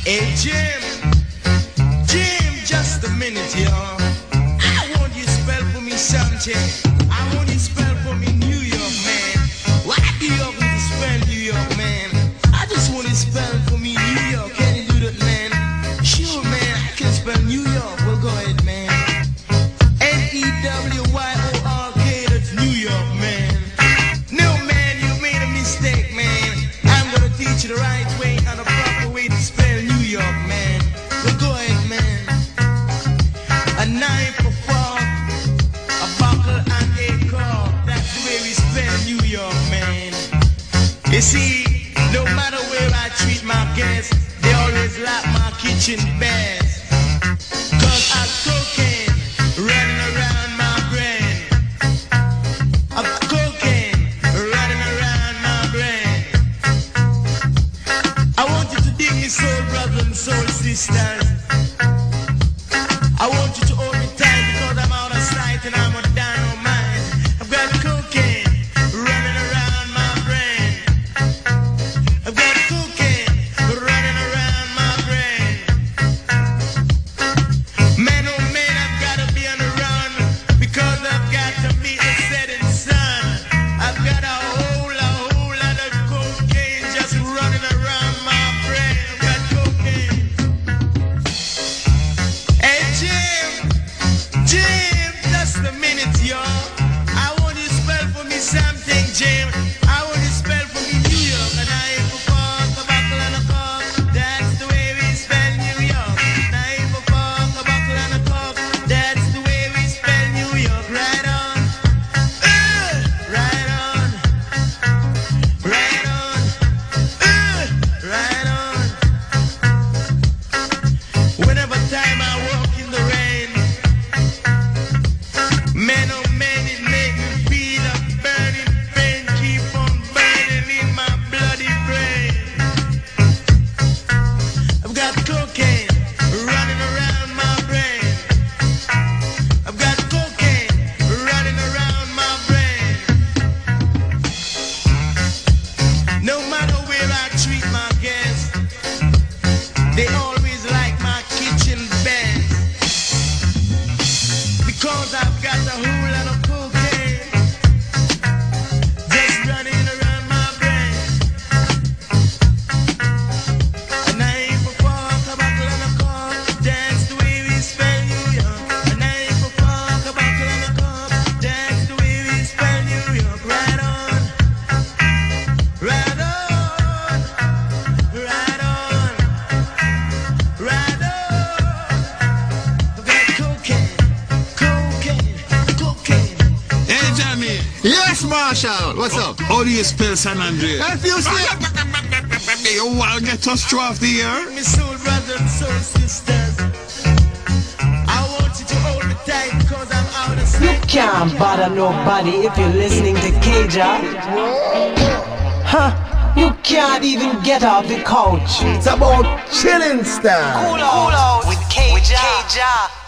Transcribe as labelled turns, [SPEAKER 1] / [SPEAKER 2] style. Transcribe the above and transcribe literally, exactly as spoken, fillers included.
[SPEAKER 1] Hey Jim, Jim, just a minute, y'all. I want you to spell for me something. I want you to spell for me New York, man. Why do you have to spell New York, man? I just want you to spell for me New York. Can you do that, man? Sure, man, I can spell New York. Well, go ahead, man. N E W Y O R K, that's New York, man. No, man, you made a mistake, man. I'm gonna teach you the right way and the proper way to spell New York, man. Well, go ahead, man. A knife, a fork, a buckle, and a cork. That's the way we spell New York, man. You see, no matter where I treat my guests, they always like my kitchen best. Cause I'm cooking, running around my brain. I'm cooking, running around my brain. I want you to dig me, soul brothers and soul sisters. I want you to hold me tight because I'm out of sight and I'm a dynamite. I've got cooking, running around my brain. I've got cooking, running around my brain. Man, oh man, I've got to be on the run because I've got to meet the setting sun. I've got a whole, a whole lot of cocaine just running around my brain. I've got cocaine. Hey Jim, Jim, just a minute, y'all. I want you to spell for me something, Jim. I want you to spell for me New York. And I ain't for fork, a buckle and a cork. That's the way we spell New York. And I ain't for fork, a buckle and a cork. That's the way we spell New York. Right on, uh, right on, right on, uh, right on. Whenever time I walk in the rain, man, oh man, it make me feel a burning pain, keep on burning in my bloody brain. I've got cocaine running around my brain. I've got cocaine running around my brain. No matter where I treat my guests, they always like my kitchen best. Because I've got a whole lot of cocaine just running around my brain. And I ain't for fork, a buckle and a cork. That's the way we spell New York. And I ain't for fork, a buckle and a cork. That's the way we spell New York. Right on, right on, right on, right on. I've got cocaine, cocaine, cocaine.
[SPEAKER 2] Hey Johnny,
[SPEAKER 3] Yes, Marshall. What's up?
[SPEAKER 2] how do you spell San Andreas?
[SPEAKER 3] Confused me.
[SPEAKER 2] You want to get us through off the air?
[SPEAKER 1] Me soul brothers and soul sisters, I want you to hold me tight because I'm out of
[SPEAKER 4] You
[SPEAKER 1] sight.
[SPEAKER 4] can't bother nobody if you're listening to K-Jah. Huh? You can't even get off the couch.
[SPEAKER 3] It's about chilling style.
[SPEAKER 4] Cool out with K-Jah.